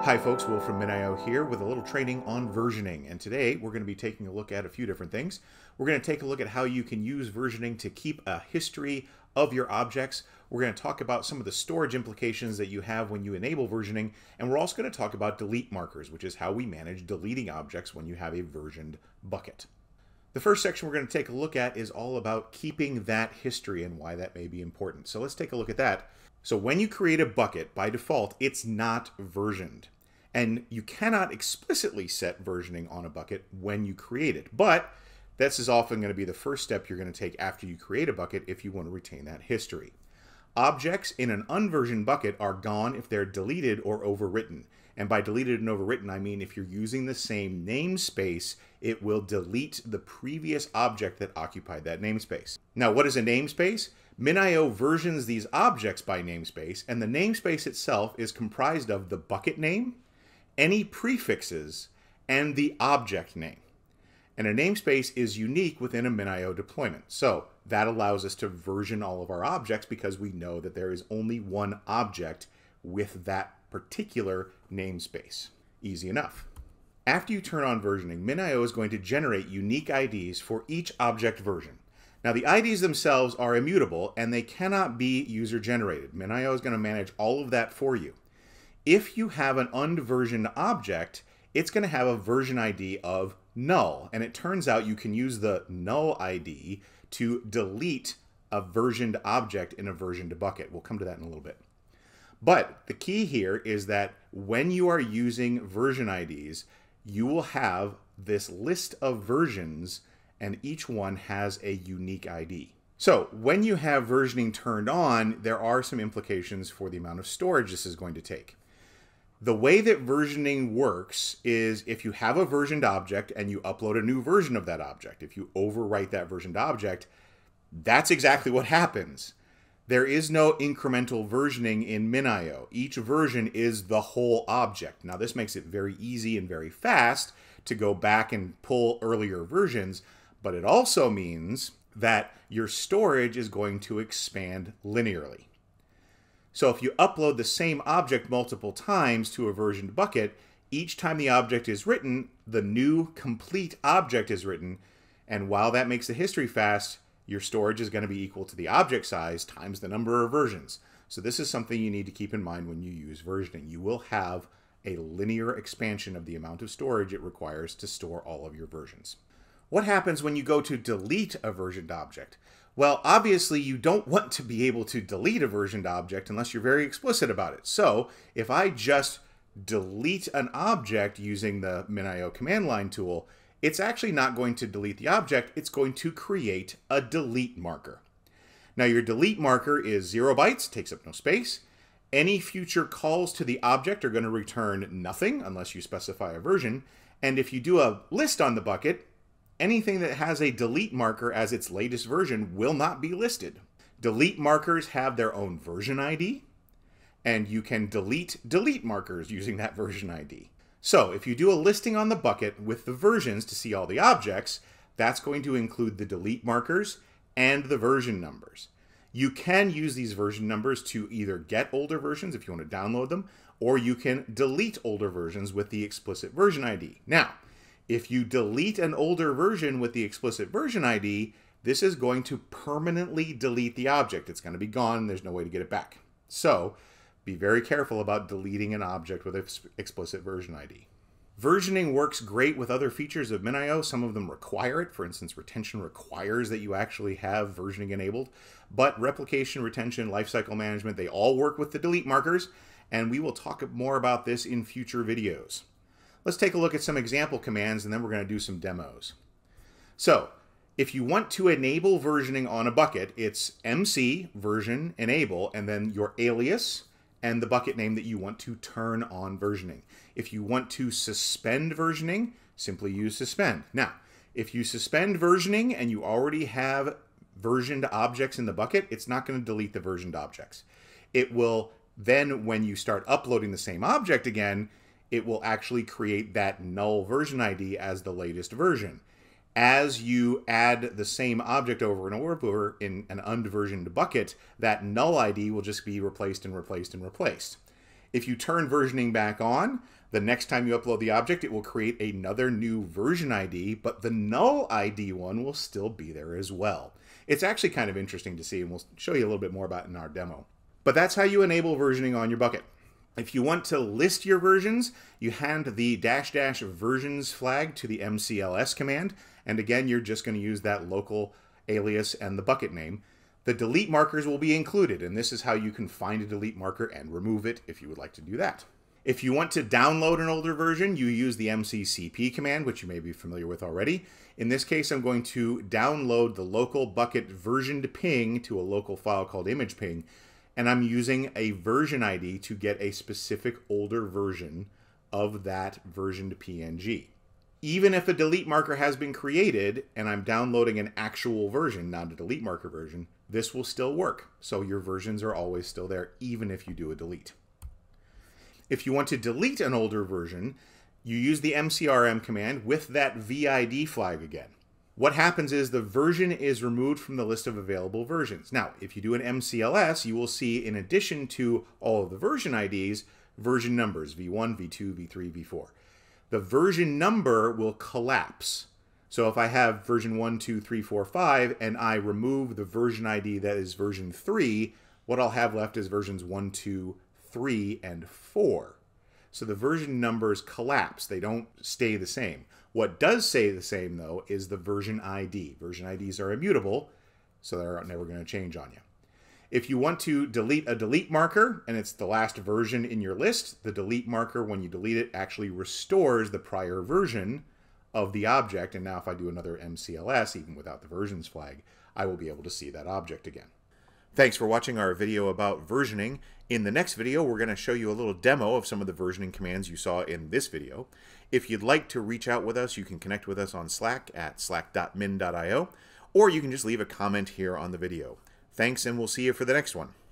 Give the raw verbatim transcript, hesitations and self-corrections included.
Hi folks, Will from MinIO here with a little training on versioning, and today we're going to be taking a look at a few different things. We're going to take a look at how you can use versioning to keep a history of your objects. We're going to talk about some of the storage implications that you have when you enable versioning, and we're also going to talk about delete markers, which is how we manage deleting objects when you have a versioned bucket. The first section we're going to take a look at is all about keeping that history and why that may be important. So let's take a look at that. So when you create a bucket, by default, it's not versioned. And you cannot explicitly set versioning on a bucket when you create it. But this is often going to be the first step you're going to take after you create a bucket if you want to retain that history. Objects in an unversioned bucket are gone if they're deleted or overwritten. And by deleted and overwritten, I mean if you're using the same namespace, it will delete the previous object that occupied that namespace. Now, what is a namespace? MinIO versions these objects by namespace, and the namespace itself is comprised of the bucket name, any prefixes, and the object name. And a namespace is unique within a MinIO deployment. So that allows us to version all of our objects because we know that there is only one object with that particular namespace. Easy enough. After you turn on versioning, MinIO is going to generate unique I Ds for each object version. Now the I Ds themselves are immutable and they cannot be user generated. MinIO is going to manage all of that for you. If you have an unversioned object, it's going to have a version I D of null. And it turns out you can use the null I D to delete a versioned object in a versioned bucket. We'll come to that in a little bit. But the key here is that when you are using version I Ds, you will have this list of versions and each one has a unique I D. So when you have versioning turned on, there are some implications for the amount of storage this is going to take. The way that versioning works is if you have a versioned object and you upload a new version of that object, if you overwrite that versioned object, that's exactly what happens. There is no incremental versioning in MinIO. Each version is the whole object. Now this makes it very easy and very fast to go back and pull earlier versions, but it also means that your storage is going to expand linearly. So if you upload the same object multiple times to a versioned bucket, each time the object is written, the new complete object is written. And while that makes the history fast, your storage is going to be equal to the object size times the number of versions. So this is something you need to keep in mind when you use versioning. You will have a linear expansion of the amount of storage it requires to store all of your versions. What happens when you go to delete a versioned object? Well, obviously you don't want to be able to delete a versioned object unless you're very explicit about it. So if I just delete an object using the MinIO command line tool, it's actually not going to delete the object, it's going to create a delete marker. Now your delete marker is zero bytes, takes up no space. Any future calls to the object are going to return nothing unless you specify a version. And if you do a list on the bucket, anything that has a delete marker as its latest version will not be listed. Delete markers have their own version I D, and you can delete delete markers using that version I D. So if you do a listing on the bucket with the versions to see all the objects, that's going to include the delete markers and the version numbers. You can use these version numbers to either get older versions if you want to download them, or you can delete older versions with the explicit version I D. Now, if you delete an older version with the explicit version I D, this is going to permanently delete the object. It's going to be gone and there's no way to get it back. So be very careful about deleting an object with an explicit version I D. Versioning works great with other features of MinIO. Some of them require it. For instance, retention requires that you actually have versioning enabled. But replication, retention, lifecycle management, they all work with the delete markers. And we will talk more about this in future videos. Let's take a look at some example commands and then we're going to do some demos. So if you want to enable versioning on a bucket, it's mc version enable and then your alias and the bucket name that you want to turn on versioning. If you want to suspend versioning, simply use suspend. Now, if you suspend versioning and you already have versioned objects in the bucket, it's not going to delete the versioned objects. It will then, when you start uploading the same object again, it will actually create that null version I D as the latest version. As you add the same object over and over in an unversioned bucket, that null I D will just be replaced and replaced and replaced. If you turn versioning back on, the next time you upload the object, it will create another new version I D, but the null I D one will still be there as well. It's actually kind of interesting to see, and we'll show you a little bit more about it in our demo. But that's how you enable versioning on your bucket. If you want to list your versions, you hand the dash dash versions flag to the M C L S command, and again, you're just going to use that local alias and the bucket name. The delete markers will be included, and this is how you can find a delete marker and remove it if you would like to do that. If you want to download an older version, you use the M C C P command, which you may be familiar with already. In this case, I'm going to download the local bucket versioned ping to a local file called image ping, and I'm using a version I D to get a specific older version of that versioned P N G. Even if a delete marker has been created and I'm downloading an actual version, not a delete marker version, this will still work. So your versions are always still there, even if you do a delete. If you want to delete an older version, you use the M C R M command with that V I D flag again. What happens is the version is removed from the list of available versions. Now, if you do an M C L S, you will see, in addition to all of the version I Ds, version numbers, V one, V two, V three, V four. The version number will collapse. So if I have version one, two, three, four, five, and I remove the version I D that is version three, what I'll have left is versions one, two, three, and four. So the version numbers collapse. They don't stay the same. What does stay the same, though, is the version I D. Version I Ds are immutable, so they're never going to change on you. If you want to delete a delete marker, and it's the last version in your list, the delete marker, when you delete it, actually restores the prior version of the object. And now if I do another M C L S, even without the versions flag, I will be able to see that object again. Thanks for watching our video about versioning. In the next video, we're going to show you a little demo of some of the versioning commands you saw in this video. If you'd like to reach out with us, you can connect with us on Slack at slack dot min dot i o, or you can just leave a comment here on the video. Thanks, and we'll see you for the next one.